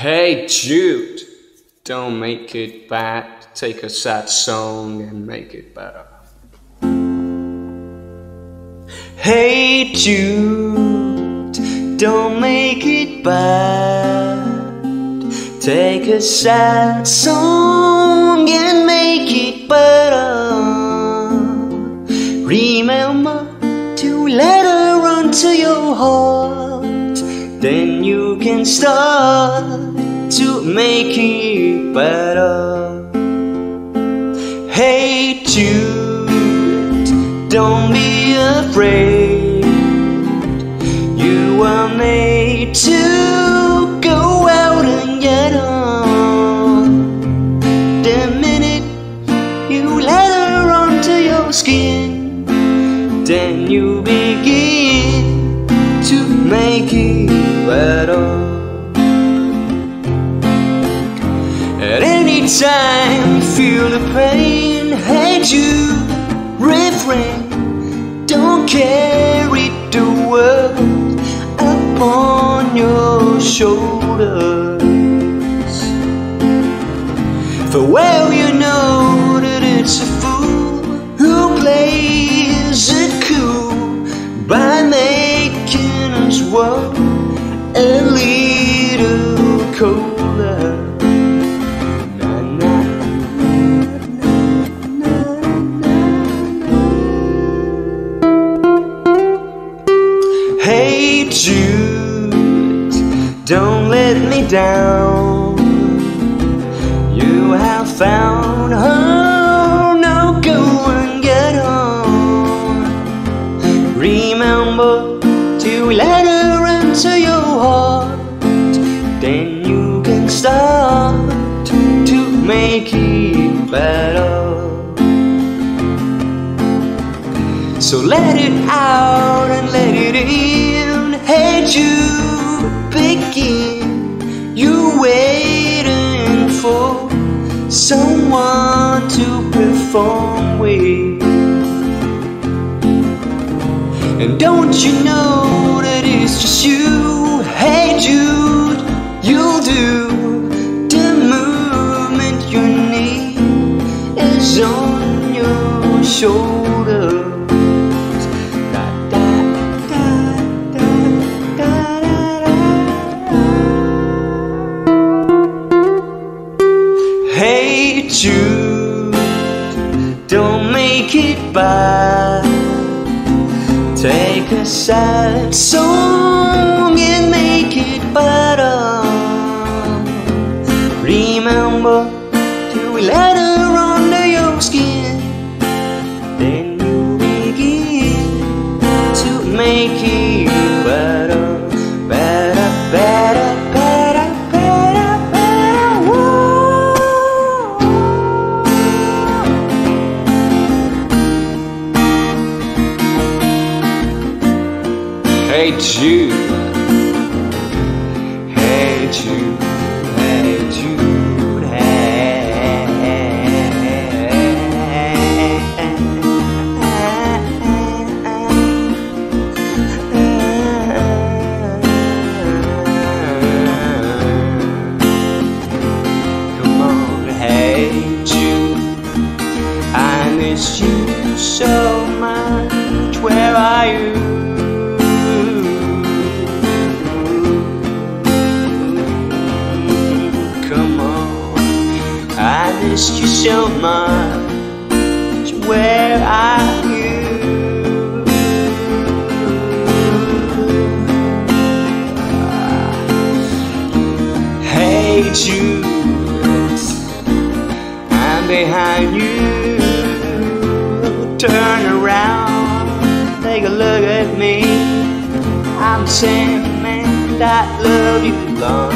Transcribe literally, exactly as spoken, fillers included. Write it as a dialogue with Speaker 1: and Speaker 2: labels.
Speaker 1: Hey Jude, don't make it bad. Take a sad song and make it better.
Speaker 2: Hey Jude, don't make it bad. Take a sad song and make it better. Remember to let her run to your heart, then you can start to make it better. Hey Jude, don't be afraid. You were made to go out and get on. The minute you let her onto your skin, then you begin to make it better. At any time you feel the pain, hey Jude, refrain. Don't carry the world upon your shoulders. For well you know that it's a fool who plays it cool by making his world a little colder. Hey Jude, don't let me down. You have found her, now go and get on. Remember to let her into your heart, then you can start to make it better. So let it out and let it in. Hey Jude, begin. You waiting for someone to perform with. And don't you know that it's just you? Hey Jude, you'll do the movement you need is on your shoulder. Hey Jude, don't make it bad. Take a sad song and make it better. Remember to let her under your skin, then you begin to make it better. Better, better, better, better, better. Whoa.
Speaker 1: Hey Jude, hey Jude, hey Jude, hey. Come on, hey Jude, I miss you so much. Where are you? I missed you so much. Where are you? Hey Jude, I'm behind you. Turn around, take a look at me. I'm the same man that loved you long